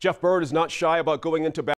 Jeff Bird is not shy about going into